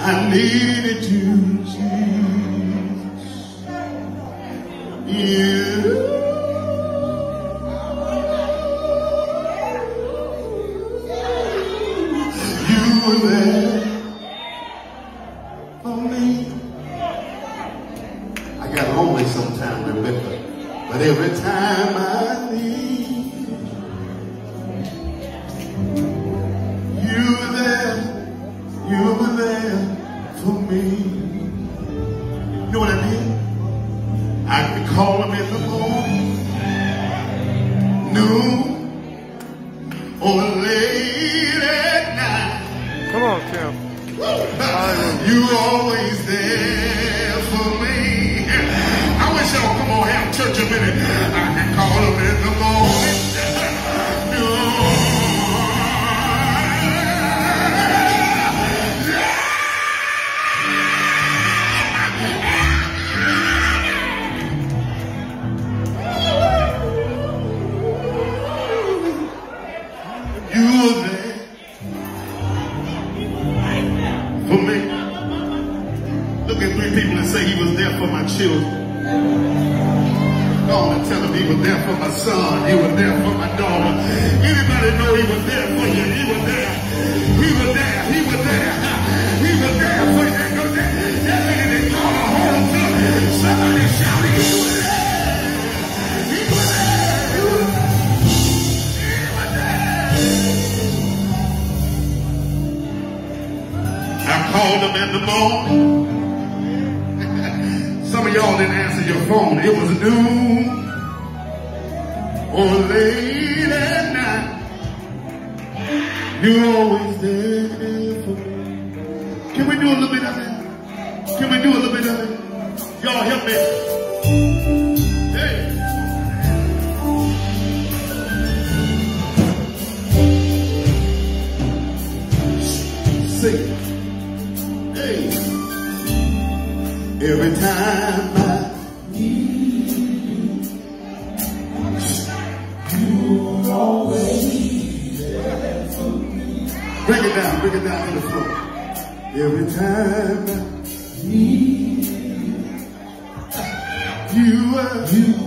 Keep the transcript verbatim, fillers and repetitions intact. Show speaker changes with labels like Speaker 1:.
Speaker 1: I needed you, Jesus. You. You were there for me. I got lonely sometimes, Rebecca, but every time I need you were there, you were there for me. You know what I mean? I could call him in the morning, noon, or late at night.
Speaker 2: Come on, Tim.
Speaker 1: You always there for me. I wish y'all come on have church a minute. I can call him in the morning. You were there for me. Look at three people and say he was there for my children. Go on and tell him he was there for my son. He was there for my daughter. Anybody know he was there for you? He was there. He was there. He was there. He was there for you. Go there. That man is called a whole thing. Somebody shout, he was there. He was there. He was there. I called him in the morning. Some of y'all didn't answer your phone. It was noon or late at night. You're always there for me. Can we do a little bit of it? Can we do a little bit of it? Y'all help me. Hey. Sing. Every time I need you, you're always there for me. Break it down, break it down to the floor. Every time I need you, you are you